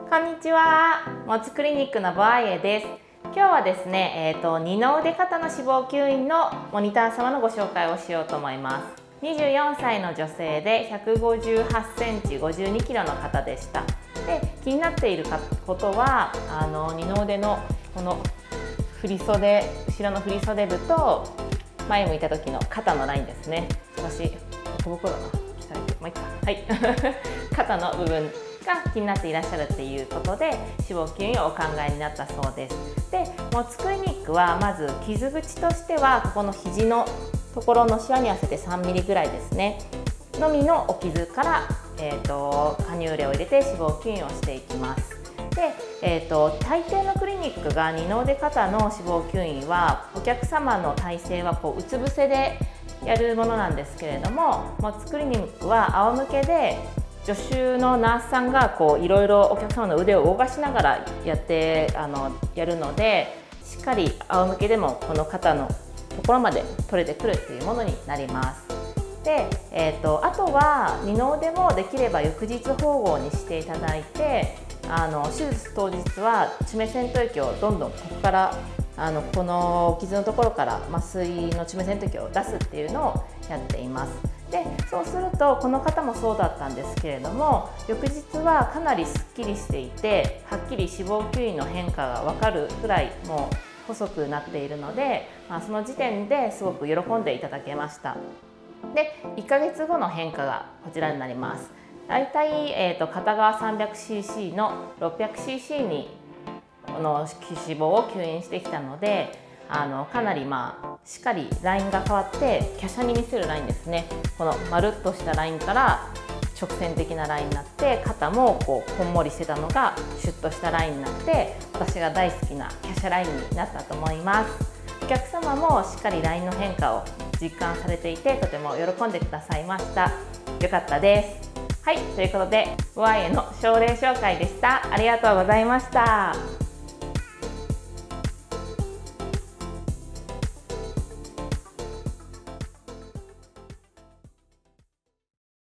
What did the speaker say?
こんにちは、もつクリニックのボアイエです。今日はですね、二の腕肩の脂肪吸引のモニター様のご紹介をしようと思います。24歳の女性で158センチ、52キロの方でした。で、気になっていることは二の腕のこの振り袖、後ろの振り袖部と前向いた時の肩のラインですね。少しボコボコだな。もう一回、はい、肩の部分が気になっていらっしゃるっていうことで脂肪吸引をお考えになったそうです。で、もつクリニックはまず傷口としてはここの肘のところのシワに合わせて3ミリぐらいですねのみのお傷から、加入例を入れて脂肪吸引をしていきます。で、大抵のクリニックが二の腕肩の脂肪吸引はお客様の体勢はこううつ伏せでやるものなんですけれども、もつクリニックは仰向けで助手のナースさんがいろいろお客様の腕を動かしながらやるので、しっかり仰向けでもこの肩のところまで取れてくるっていうものになります。で、あとは二の腕もできれば翌日縫合にしていただいて、手術当日は致命線吐液をどんどんここからこの傷のところから麻酔の致命線吐液を出すっていうのをやっています。で、そうするとこの方もそうだったんですけれども、翌日はかなりすっきりしていて、はっきり脂肪吸引の変化が分かるくらいもう細くなっているので、その時点ですごく喜んでいただけました。で、1ヶ月後の変化がこちらになります。だいたい、片側 300cc の 600cc にこの脂肪を吸引してきたので、かなりしっかりラインが変わって華奢に見せるラインですね。このまるっとしたラインから直線的なラインになって、肩もこんもりしてたのがシュッとしたラインになって、私が大好きな華奢ラインになったと思います。お客様もしっかりラインの変化を実感されていて、とても喜んでくださいました。よかったです。はい、ということでボアイエの症例紹介でした。ありがとうございました。